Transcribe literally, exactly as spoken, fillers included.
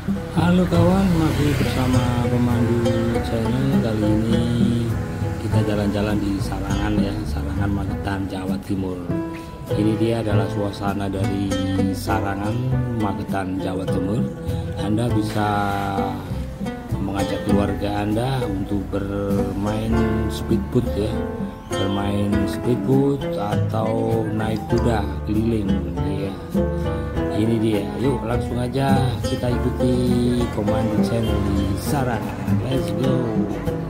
Halo kawan, masih bersama pemandu channel. Kali ini kita jalan-jalan di Sarangan ya, Sarangan Magetan, Jawa Timur. Ini dia adalah suasana dari Sarangan Magetan, Jawa Timur. Anda bisa mengajak keluarga Anda untuk bermain speedboat ya, bermain speedboat atau naik kuda keliling ya. Ini dia, yuk langsung aja kita ikuti pemandu channel di Sarangan. Let's go.